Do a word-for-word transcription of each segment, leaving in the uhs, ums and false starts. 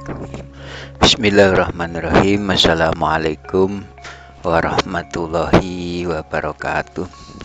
wabarakatuh. Bismillahirrahmanirrahim. Assalamualaikum warahmatullahi wabarakatuh.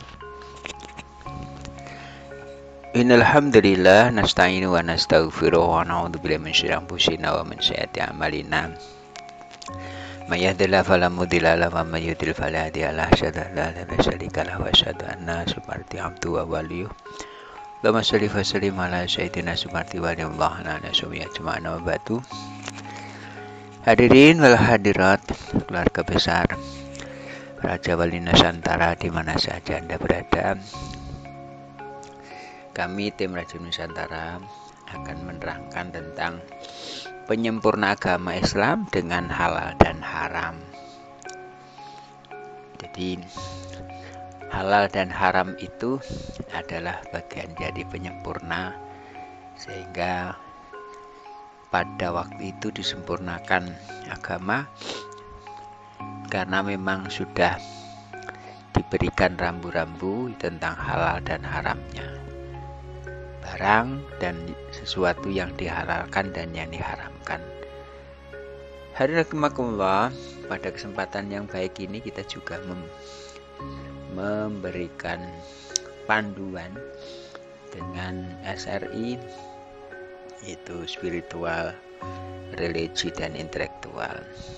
Innal hamdalillah nasta'inu wa nastaghfiruh wa na'udzu billahi min syururi anfusina wa min sayyiati a'malina. May yahdihillahu fala mudilla lahu wa may yudlil fala hadiya lahu. Asyhadu an la ilaha illallah syarika lahu wa asyhadu anna Muhammadan abduhu wa waliyuh. Allahumma sholli wa sallim ala sayyidina Subhanahu wa ta'ala ala sumiyya jama'a wa batu. Hadirin wal hadirat, keluarga besar Raja Wali Nusantara di mana saja Anda berada. Kami tim Raja Nusantara akan menerangkan tentang penyempurna agama Islam dengan halal dan haram. Jadi halal dan haram itu adalah bagian dari penyempurna, sehingga pada waktu itu disempurnakan agama karena memang sudah diberikan rambu-rambu tentang halal dan haramnya, barang dan sesuatu yang dihalalkan dan yang diharamkan. Hadirin rahimakumullah, pada kesempatan yang baik ini kita juga mem memberikan panduan dengan S R I, yaitu spiritual, religi, dan intelektual.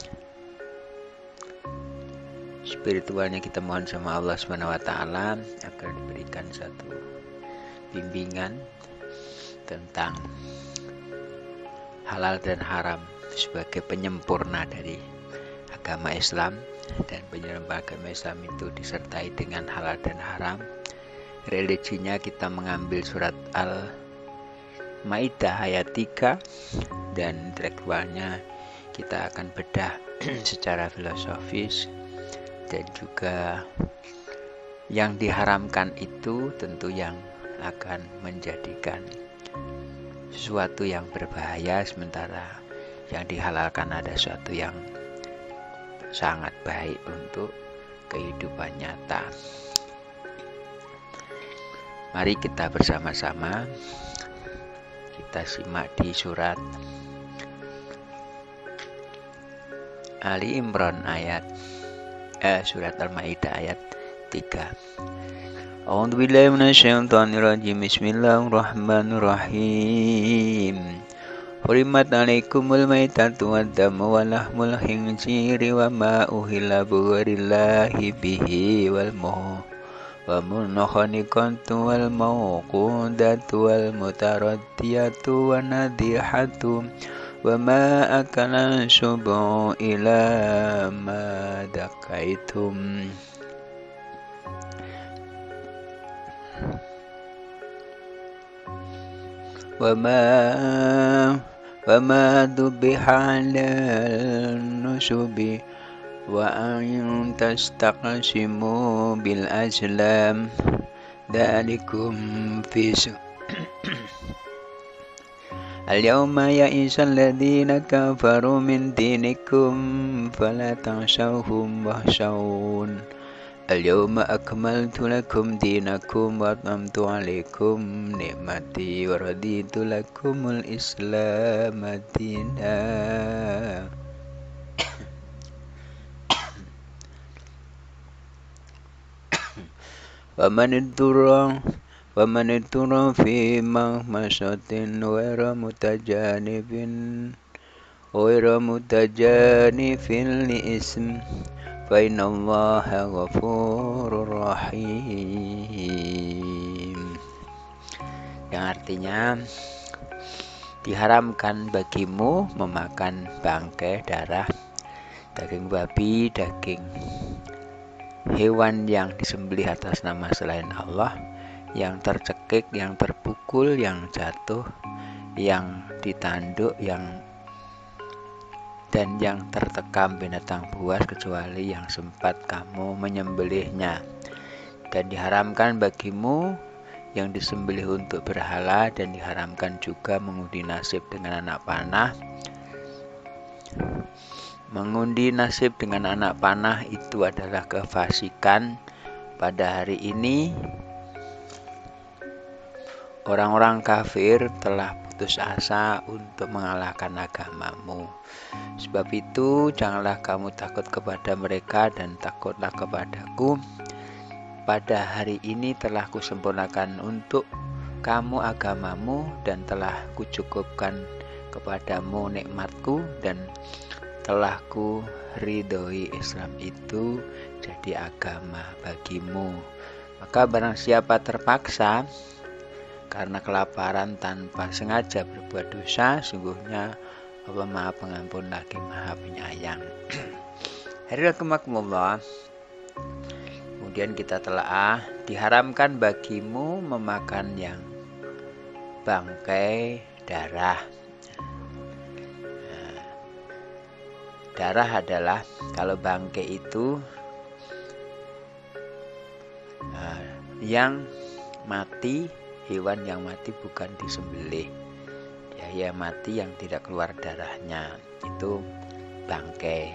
Spiritualnya kita mohon sama Allah subhanahu wa taala agar diberikan satu bimbingan tentang halal dan haram sebagai penyempurna dari agama Islam, dan penyempurna agama Islam itu disertai dengan halal dan haram. Religinya kita mengambil surat Al-Maidah ayat tiga, dan intelektualnya kita akan bedah secara filosofis, dan juga yang diharamkan itu tentu yang akan menjadikan sesuatu yang berbahaya, sementara yang dihalalkan ada sesuatu yang sangat baik untuk kehidupan nyata. Mari kita bersama-sama kita simak di surat Ali Imran ayat eh, surat Al-Maidah ayat tiga. A'udzu billahi minasyaitonir rajim. Bismillahirrahmanirrahim. Hurimat alaikumul maitatu waddamu wa lahmul khinziri wa ma uhilla bighayrillahi bihi wal muh wa munkhaniqatu wal mawqudatu wal mutaraddiyatu wa nadihatu wa ma akala subu ila ma dakaitum. Wa ma wa ma dubiha alal nusubi wa an tastaqsimu bil azlam dzalikum fis al-yawma ya'isal ladzina kafaru min dinikum fala takhshawhum wakhshawun al-yawma akmaltu lakum dinakum wa atmamtu alaikum ni'mati wa raditu lakumul islam madina. Wa man ittara wa man ittara fi mahmasatin ghayra mutajanibin ghayra mutajanifin li ism fa innallaha ghafurur rahim. Yang artinya diharamkan bagimu memakan bangkai, darah, daging babi, daging hewan yang disembelih atas nama selain Allah, yang tercekik, yang terpukul, yang jatuh, yang ditanduk, yang dan yang tertekam binatang buas kecuali yang sempat kamu menyembelihnya. Dan diharamkan bagimu yang disembelih untuk berhala, dan diharamkan juga mengundi nasib dengan anak panah. Mengundi nasib dengan anak panah itu adalah kefasikan pada hari ini. orang-orang kafir telah putus asa untuk mengalahkan agamamu. Sebab itu janganlah kamu takut kepada mereka dan takutlah kepadaku. Pada hari ini telah kusempurnakan untuk kamu agamamu dan telah kucukupkan kepadamu nikmatku dan telah ku ridhoi Islam itu jadi agama bagimu. Maka barang siapa terpaksa karena kelaparan tanpa sengaja berbuat dosa, sungguhnya Allah Maha Pengampun lagi Maha Penyayang. Hadiratkumullah. Kemudian kita telah diharamkan bagimu memakan yang bangkai darah. Nah, darah adalah kalau bangkai itu uh, yang mati, hewan yang mati bukan disembelih. Ya, yang mati yang tidak keluar darahnya itu bangkai.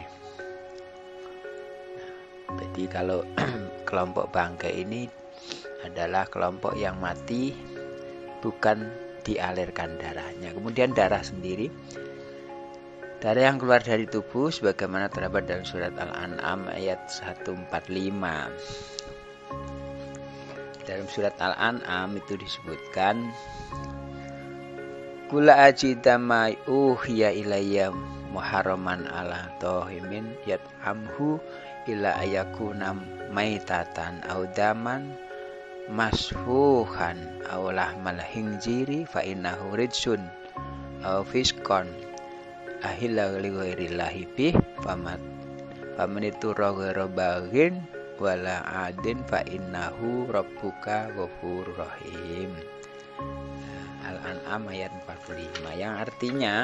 Nah, jadi kalau kelompok bangkai ini adalah kelompok yang mati bukan dialirkan darahnya. Kemudian darah sendiri, darah yang keluar dari tubuh sebagaimana terdapat dalam surat Al-An'am ayat seratus empat puluh lima. Dalam surat Al-An'am itu disebutkan Kula ajidama uhiya ilayya muharraman ala tohimin yat'amhu ila ayakuna maitatan audaman masfuhan aw lahmal hinjiri fa innahu rijsun aw fiskon ahilla li ghairillahi bih famat famanitu ghairu baghin wala adin fa innahu rabbuka ghafurur rahim. Al-An'am ayat empat puluh lima, yang artinya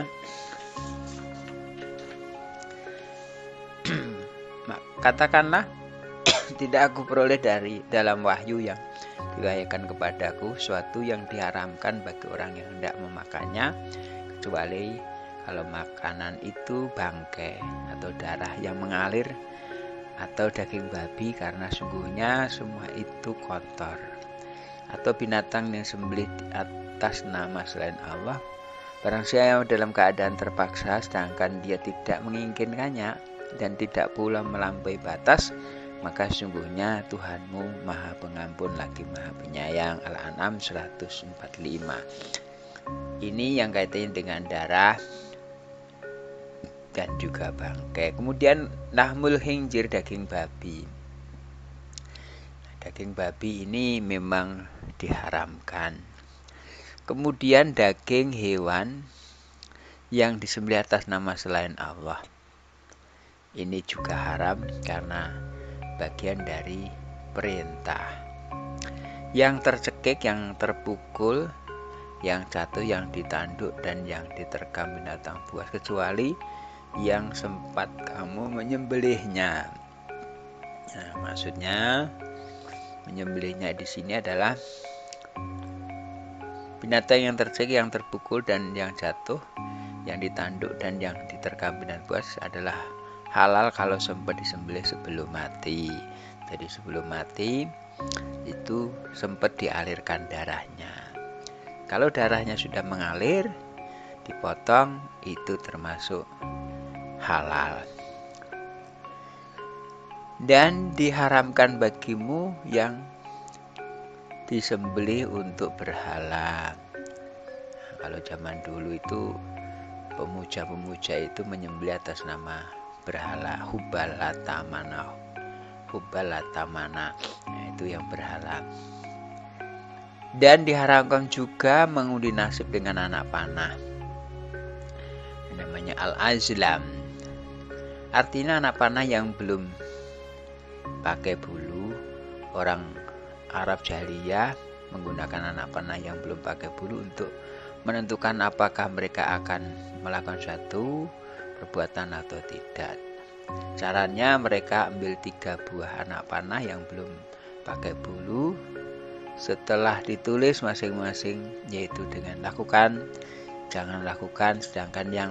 katakanlah tidak aku peroleh dari dalam wahyu yang diwahyukan kepadaku suatu yang diharamkan bagi orang yang hendak memakannya, kecuali kalau makanan itu bangkai atau darah yang mengalir atau daging babi, karena sungguhnya semua itu kotor, atau binatang yang sembelih atas nama selain Allah. Barang siapa dalam keadaan terpaksa sedangkan dia tidak menginginkannya dan tidak pula melampaui batas, maka sungguhnya Tuhanmu Maha Pengampun lagi Maha Penyayang. Al-An'am seratus empat puluh lima. Ini yang kaitannya dengan darah dan juga bangkai. Kemudian lahmul khinjir, daging babi. Daging babi ini memang diharamkan. Kemudian daging hewan yang disembelih atas nama selain Allah, ini juga haram karena bagian dari perintah. Yang tercekik, yang terpukul, yang jatuh, yang ditanduk, dan yang diterkam binatang buas, kecuali yang sempat kamu menyembelihnya. Nah, maksudnya menyembelihnya di sini adalah binatang yang tercekik, yang terpukul, dan yang jatuh, yang ditanduk, dan yang diterkam binatang buas adalah halal kalau sempat disembelih sebelum mati. Jadi sebelum mati itu sempat dialirkan darahnya. Kalau darahnya sudah mengalir, dipotong, itu termasuk halal. Dan diharamkan bagimu yang disembelih untuk berhala. Nah, kalau zaman dulu itu pemuja-pemuja itu menyembelih atas nama berhala, Hubal Latamana, Hubal Latamana, nah, itu yang berhala. Dan diharamkan juga mengundi nasib dengan anak panah, namanya al-azlam. Artinya anak panah yang belum pakai bulu. Orang Arab jahiliyah menggunakan anak panah yang belum pakai bulu untuk menentukan apakah mereka akan melakukan suatu perbuatan atau tidak. Caranya mereka ambil tiga buah anak panah yang belum pakai bulu. Setelah ditulis masing-masing, yaitu dengan lakukan, jangan lakukan, sedangkan yang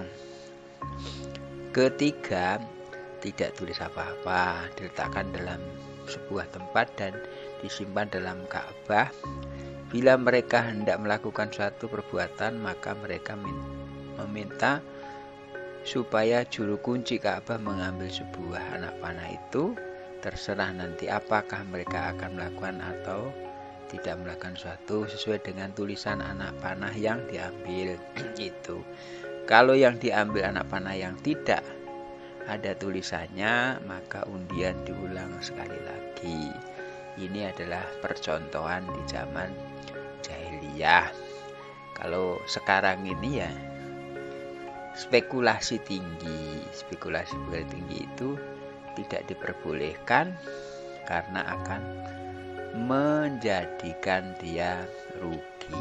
ketiga tidak tulis apa-apa, diletakkan dalam sebuah tempat dan disimpan dalam Ka'bah. Bila mereka hendak melakukan suatu perbuatan, maka mereka meminta supaya juru kunci Ka'bah mengambil sebuah anak panah itu. Terserah nanti apakah mereka akan melakukan atau tidak melakukan suatu sesuai dengan tulisan anak panah yang diambil. Itu kalau yang diambil anak panah yang tidak ada tulisannya, maka undian diulang sekali lagi. Ini adalah percontohan di zaman jahiliyah. Kalau sekarang ini ya spekulasi tinggi, spekulasi tinggi itu tidak diperbolehkan karena akan menjadikan dia rugi.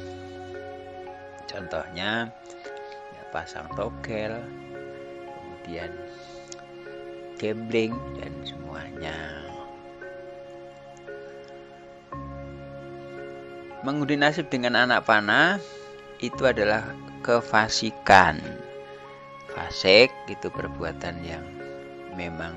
Contohnya ya, pasang togel, kemudian gambling dan semuanya. Mengundi nasib dengan anak panah itu adalah kefasikan. Fasik itu perbuatan yang memang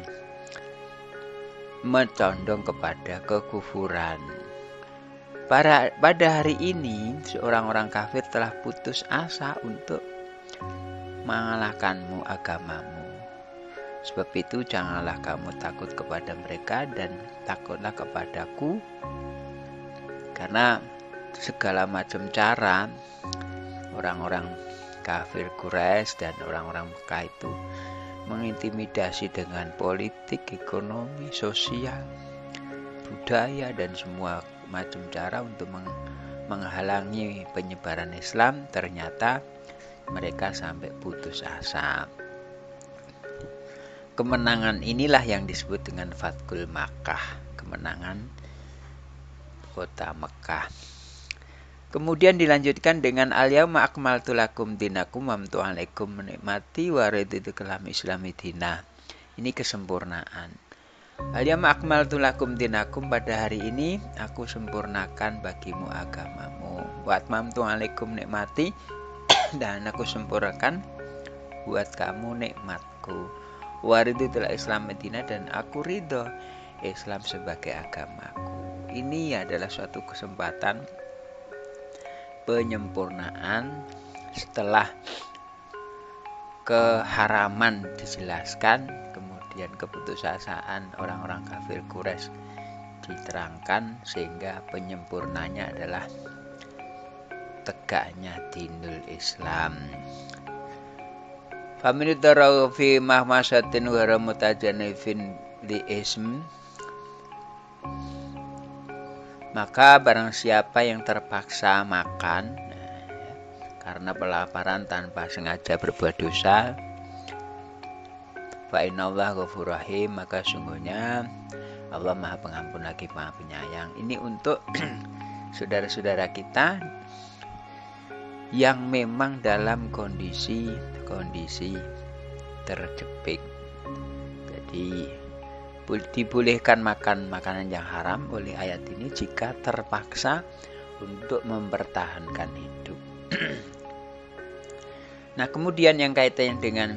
mencondong kepada kekufuran. Pada, pada hari ini seorang orang kafir telah putus asa untuk mengalahkanmu agamamu. Sebab itu janganlah kamu takut kepada mereka dan takutlah kepadaku, karena segala macam cara orang-orang kafir Quraisy dan orang-orang Mekah itu mengintimidasi dengan politik, ekonomi, sosial, budaya, dan semua macam cara untuk menghalangi penyebaran Islam. Ternyata mereka sampai putus asa. Kemenangan inilah yang disebut dengan Fathul Makkah, kemenangan kota Mekah. Kemudian dilanjutkan dengan al-yauma akmaltu lakum dinakum wa amtu alaikum nikmati wa raditu lakum islami dina. Ini kesempurnaan. Al-yauma akmaltu lakum dinakum, pada hari ini aku sempurnakan bagimu agamamu. Wa atmamtu alaikum nikmati, dan aku sempurnakan buat kamu nikmatku. Wa raditu islami dina, dan aku ridho Islam sebagai agamaku. Ini adalah suatu kesempatan penyempurnaan setelah keharaman dijelaskan, kemudian keputusasaan orang-orang kafir Quraisy diterangkan, sehingga penyempurnanya adalah tegaknya dinul Islam. Famin tarau fi mahmasatin wa ramutajanifin li ism, maka barang siapa yang terpaksa makan nah, ya, karena kelaparan tanpa sengaja berbuat dosa, fa innallaha ghafurur rahim, maka sungguhnya Allah Maha Pengampun lagi Maha Penyayang. Ini untuk saudara-saudara kita yang memang dalam kondisi kondisi terjepit. Jadi dibolehkan makan makanan yang haram oleh ayat ini jika terpaksa untuk mempertahankan hidup. Nah, kemudian yang kaitannya dengan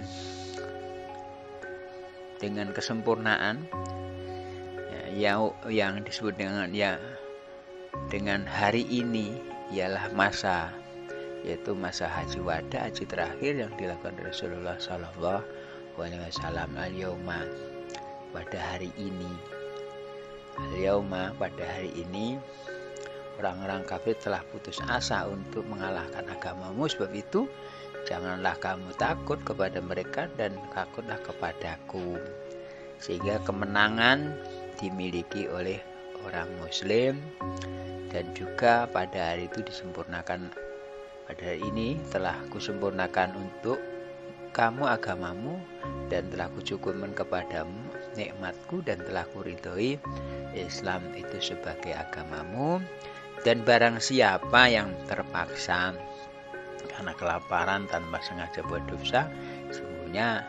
dengan kesempurnaan ya, yang disebut dengan ya dengan hari ini ialah masa, yaitu masa haji wada, haji terakhir yang dilakukan Rasulullah Shallallahu Alaihi Wasallam. Al-yauma, pada hari ini, al-yauma, pada hari ini orang-orang kafir telah putus asa untuk mengalahkan agamamu. Sebab itu janganlah kamu takut kepada mereka dan takutlah kepadaku, sehingga kemenangan dimiliki oleh orang muslim. Dan juga pada hari itu disempurnakan, pada hari ini telah kusempurnakan untuk kamu agamamu, dan telah kucukupkan kepadamu nikmatku, dan telah kuridhoi Islam itu sebagai agamamu. Dan barang siapa yang terpaksa karena kelaparan tanpa sengaja buat dosa, sesungguhnya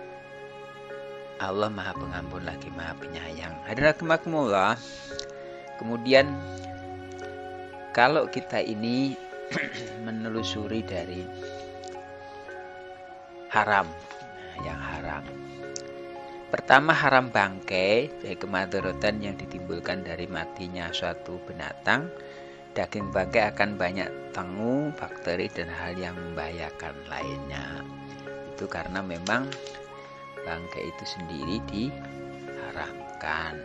Allah Maha Pengampun lagi Maha Penyayang. Hadirin rahimakumullah. Kemudian kalau kita ini menelusuri dari haram, nah, yang haram. Pertama, haram bangkai, yaitu kemadaratan yang ditimbulkan dari matinya suatu binatang. daging bangkai akan banyak tengu, bakteri dan hal yang membahayakan lainnya. Itu karena memang bangkai itu sendiri diharamkan.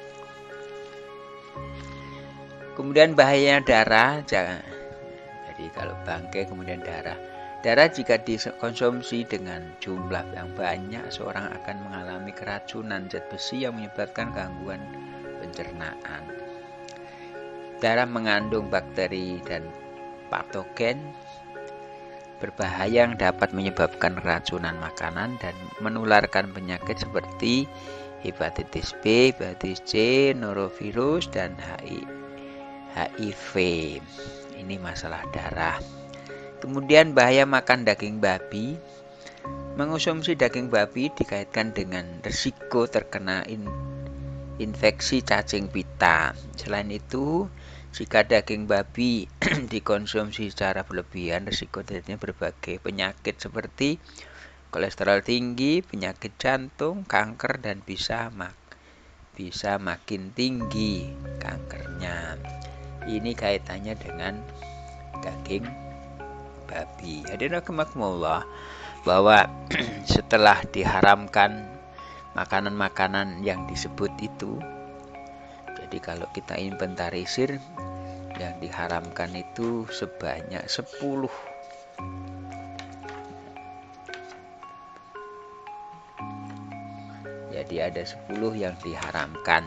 Kemudian bahayanya darah, jangan. Jadi kalau bangkai kemudian darah, darah jika dikonsumsi dengan jumlah yang banyak, seorang akan mengalami keracunan zat besi yang menyebabkan gangguan pencernaan. Darah mengandung bakteri dan patogen berbahaya yang dapat menyebabkan keracunan makanan dan menularkan penyakit seperti hepatitis B, hepatitis C, norovirus, dan H I V. Ini masalah darah. Kemudian bahaya makan daging babi. Mengonsumsi daging babi dikaitkan dengan risiko terkena in, infeksi cacing pita. Selain itu, jika daging babi dikonsumsi secara berlebihan, risiko terjadinya berbagai penyakit seperti kolesterol tinggi, penyakit jantung, kanker, dan bisa mak bisa makin tinggi kankernya. Ini kaitannya dengan daging babi. Hadirin rahimakumullah, bahwa setelah diharamkan makanan-makanan yang disebut itu, jadi kalau kita inventarisir, yang diharamkan itu sebanyak sepuluh. Jadi ada sepuluh yang diharamkan.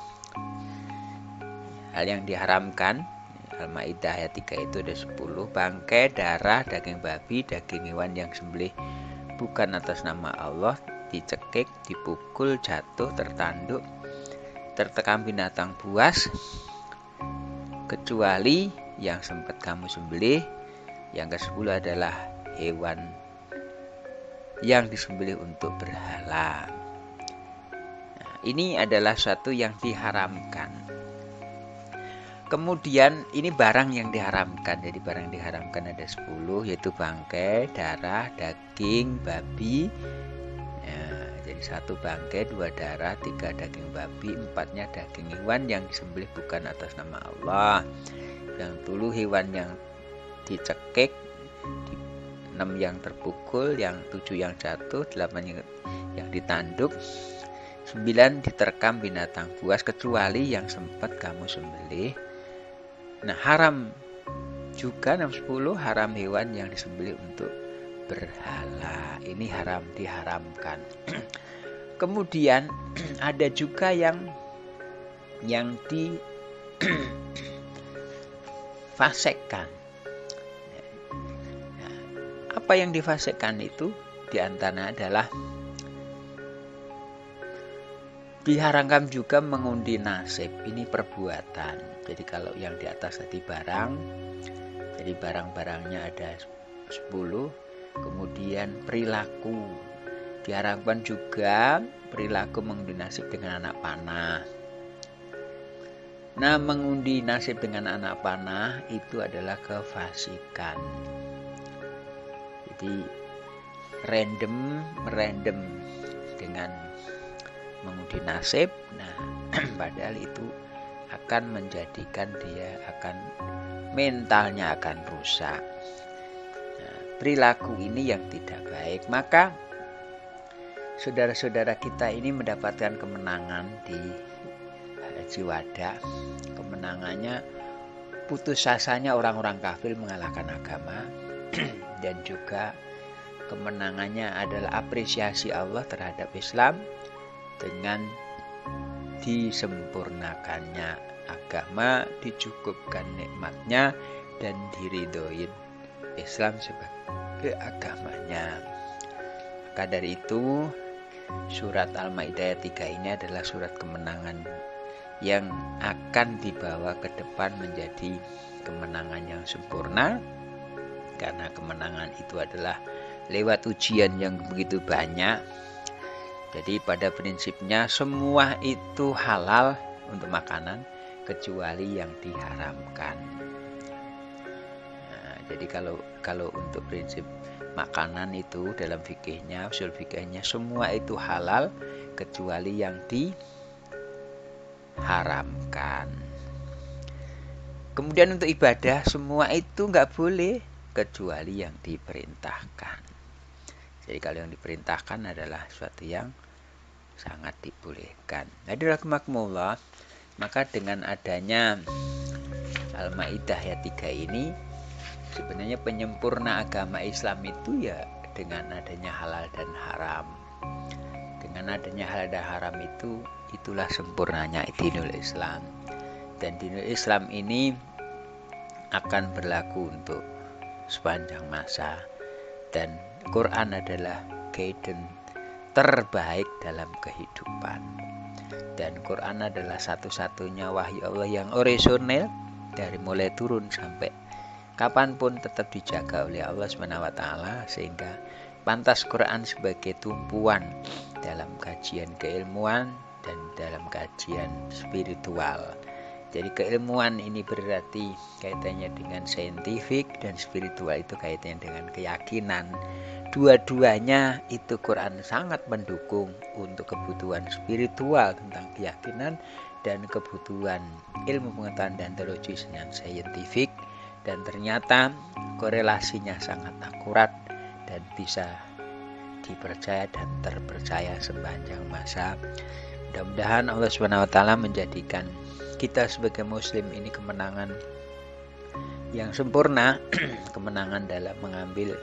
Hal yang diharamkan Al-Maidah ayat tiga itu ada sepuluh: bangkai, darah, daging babi, daging hewan yang sembelih bukan atas nama Allah, dicekik, dipukul, jatuh, tertanduk, tertekam binatang buas, kecuali yang sempat kamu sembelih. Yang kesepuluh adalah hewan yang disembelih untuk berhala. Nah, ini adalah suatu yang diharamkan. Kemudian ini barang yang diharamkan. Jadi barang yang diharamkan ada sepuluh, yaitu bangkai, darah, daging babi. Ya, jadi satu bangkai, dua darah, tiga daging babi, empatnya daging hewan yang disembelih bukan atas nama Allah, yang sepuluh hewan yang dicekik, enam yang terpukul, yang tujuh yang jatuh, delapan yang, yang ditanduk, sembilan diterkam binatang buas kecuali yang sempat kamu sembelih. Nah, haram juga enam sepuluh haram hewan yang disembelih untuk berhala. Ini haram, diharamkan. Kemudian ada juga yang yang difasekkan. Nah, apa yang difasekkan itu diantaranya adalah diharamkan juga mengundi nasib. Ini perbuatan. Jadi kalau yang di atas tadi barang, jadi barang-barangnya ada sepuluh. Kemudian perilaku, diharapkan juga perilaku mengundi nasib dengan anak panah. Nah, mengundi nasib dengan anak panah itu adalah kefasikan. Jadi random, random dengan mengundi nasib. Nah, padahal itu akan menjadikan dia akan mentalnya akan rusak. Nah, perilaku ini yang tidak baik. Maka saudara-saudara kita ini mendapatkan kemenangan di Haji Wada. Kemenangannya putus asanya orang-orang kafir mengalahkan agama dan juga kemenangannya adalah apresiasi Allah terhadap Islam dengan disempurnakannya agama, dicukupkan nikmatnya, dan diridhoin Islam sebagai agamanya. Maka dari itu surat Al-Maidah ayat tiga ini adalah surat kemenangan yang akan dibawa ke depan menjadi kemenangan yang sempurna, karena kemenangan itu adalah lewat ujian yang begitu banyak. Jadi pada prinsipnya semua itu halal untuk makanan kecuali yang diharamkan. Nah, jadi kalau kalau untuk prinsip makanan itu dalam fikihnya, usul fikihnya semua itu halal kecuali yang diharamkan. Kemudian untuk ibadah semua itu nggak boleh kecuali yang diperintahkan. Jadi kalau yang diperintahkan adalah sesuatu yang sangat dibolehkan. Jadi rahimakumullah, maka dengan adanya Al-Maidah ayat tiga ini, sebenarnya penyempurna agama Islam itu ya dengan adanya halal dan haram. Dengan adanya halal dan haram itu, itulah sempurnanya dinul Islam. Dan dinul Islam ini akan berlaku untuk sepanjang masa. Dan Quran adalah guidance terbaik dalam kehidupan. Dan Quran adalah satu-satunya wahyu Allah yang orisinal, dari mulai turun sampai kapanpun tetap dijaga oleh Allah subhanahu wa taala, sehingga pantas Quran sebagai tumpuan dalam kajian keilmuan dan dalam kajian spiritual. Jadi keilmuan ini berarti kaitannya dengan saintifik, dan spiritual itu kaitannya dengan keyakinan. Dua-duanya itu Quran sangat mendukung untuk kebutuhan spiritual tentang keyakinan dan kebutuhan ilmu pengetahuan dan teologi dengan saintifik, dan ternyata korelasinya sangat akurat dan bisa dipercaya dan terpercaya sepanjang masa. Mudah-mudahan Allah subhanahu wa taala menjadikan kita sebagai muslim ini kemenangan yang sempurna, kemenangan dalam mengambil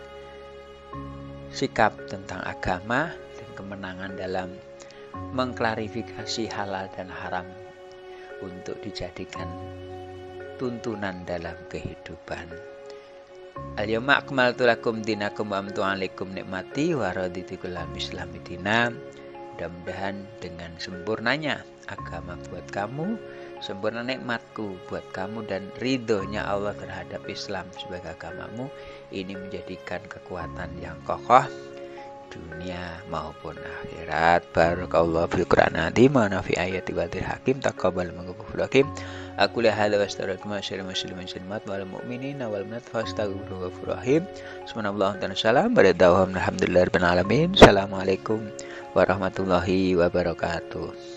sikap tentang agama, dan kemenangan dalam mengklarifikasi halal dan haram untuk dijadikan tuntunan dalam kehidupan. Al-yawma akmaltu lakum dinakum wa amtu alaikum nikmati wa raditu lakum Islam dina. Mudah-mudahan dengan sempurnanya agama buat kamu, sempurna nikmatku buat kamu, dan ridhonya Allah terhadap Islam sebagai agamamu, ini menjadikan kekuatan yang kokoh dunia maupun akhirat. Barakallahu fi Qur'an azim wa nafi ayati wa hakim taqabbal minkum hakim. Aku la hada wa astaghfiruka masyaallah muslimin muslimat wal mu'minina wal mu'minat fastaghfiruhu ghafurur rahim. Subhanallah wa salam alhamdulillahirabbil alamin. Assalamualaikum warahmatullahi wabarakatuh.